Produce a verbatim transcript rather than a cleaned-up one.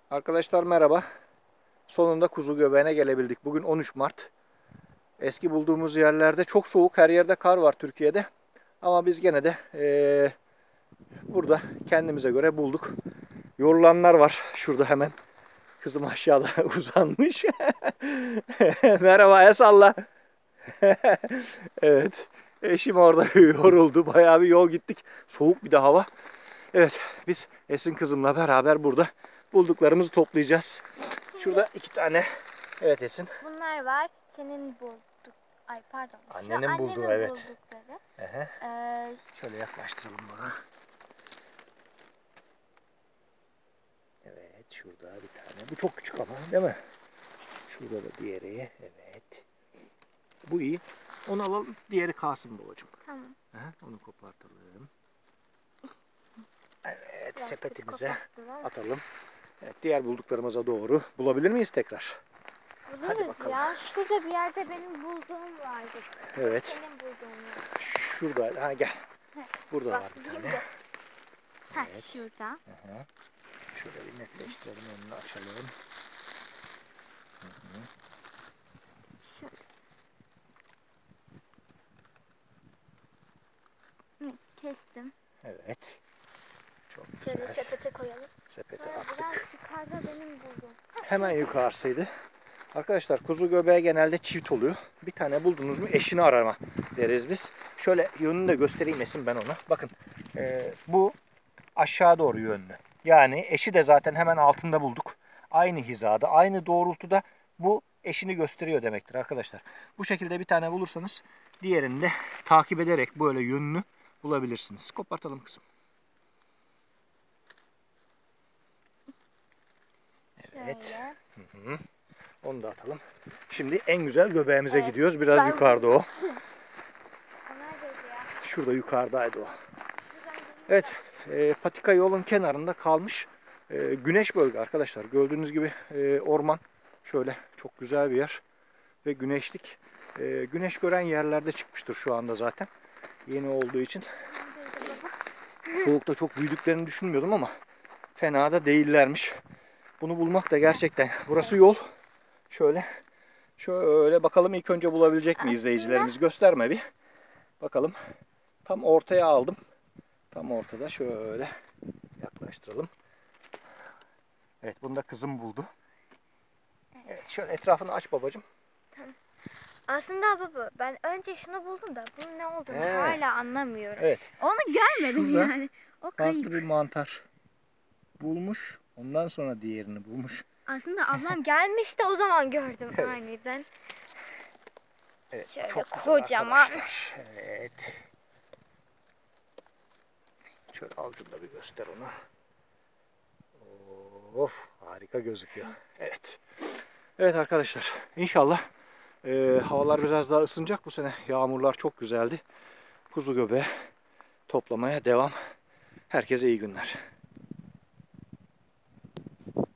Arkadaşlar merhaba. Sonunda kuzu göbeğine gelebildik. Bugün on üç Mart. Eski bulduğumuz yerlerde çok soğuk. Her yerde kar var Türkiye'de. Ama biz gene de ee, burada kendimize göre bulduk. Yorulanlar var. Şurada hemen. Kızım aşağıda uzanmış. Merhaba el salla. Evet. Eşim orada yoruldu. Bayağı bir yol gittik. Soğuk bir de hava. Evet. Biz Esin kızımla beraber burada bulduklarımızı toplayacağız. Şurada iki tane. Evet Esin. Bunlar var. Senin bulduk. Ay pardon. Annenin bulduğu, annemin evet. buldukları. Ehe. Ee, Şöyle yaklaştıralım bana. Evet şurada bir tane. Bu çok küçük ama değil mi? Şurada da diğeri. Evet. Bu iyi. Onu alalım. Diğeri kalsın babacığım. tamam. Aha, onu kopartalım. Evet Biraz sepetimize kopaktılar. atalım. Evet, diğer bulduklarımıza doğru bulabilir miyiz tekrar? Hadi Buluruz bakalım. ya. Şurada bir yerde benim bulduğum vardı. Evet. Senin bulduğun var. Şurada. Ha gel. Heh, Burada bak, var bir burada. tane. Heh, Evet. şurada. Aha. Şöyle bir netleştirelim, önünü açalım. Hı hı. Hı, kestim. Evet. Çok Şöyle güzel. sepete koyalım. Sepete Sonra attık. biraz yukarıda benim bulduğum. Hemen yukarısıydı. Arkadaşlar kuzu göbeği genelde çift oluyor. Bir tane buldunuz mu eşini arama deriz biz. Şöyle yönünü de göstereyim Esin ben ona. Bakın e, bu aşağı doğru yönlü. Yani eşi de zaten hemen altında bulduk. Aynı hizada, aynı doğrultuda bu eşini gösteriyor demektir arkadaşlar. Bu şekilde bir tane bulursanız diğerini de takip ederek böyle yönünü bulabilirsiniz. Kopartalım kızım. Evet. Şöyle. Hı hı. Onu da atalım. Şimdi en güzel göbeğimize Evet, gidiyoruz. Biraz ben- yukarıda o. Onlar dedi ya. Şurada yukarıdaydı o. Evet. E, patika yolun kenarında kalmış e, güneş bölge arkadaşlar. Gördüğünüz gibi e, orman. Şöyle çok güzel bir yer. Ve güneşlik. E, güneş gören yerlerde çıkmıştır şu anda zaten. Yeni olduğu için. Soğukta çok büyüdüklerini düşünmüyordum ama fena da değillermiş. Bunu bulmak da gerçekten. Burası yol. Şöyle. Şöyle bakalım ilk önce bulabilecek mi Aslında- izleyicilerimiz? Gösterme bir. Bakalım. Tam ortaya aldım. Tam ortada şöyle yaklaştıralım. Evet bunu da kızım buldu. Evet şöyle etrafını aç babacığım. Aslında baba ben önce şunu buldum da bunun ne olduğunu He. hala anlamıyorum. Evet. Onu görmedim Şurada yani. O kayıp. farklı bir mantar bulmuş. Ondan sonra diğerini bulmuş. Aslında ablam gelmişti o zaman gördüm Evet. aniden. Evet, Şöyle çok güzel kocaman. arkadaşlar. Evet. Şöyle avucunda bir göster onu. Of harika gözüküyor. Evet. Evet arkadaşlar inşallah e, havalar biraz daha ısınacak bu sene. Yağmurlar çok güzeldi. Kuzu göbeği toplamaya devam. Herkese iyi günler.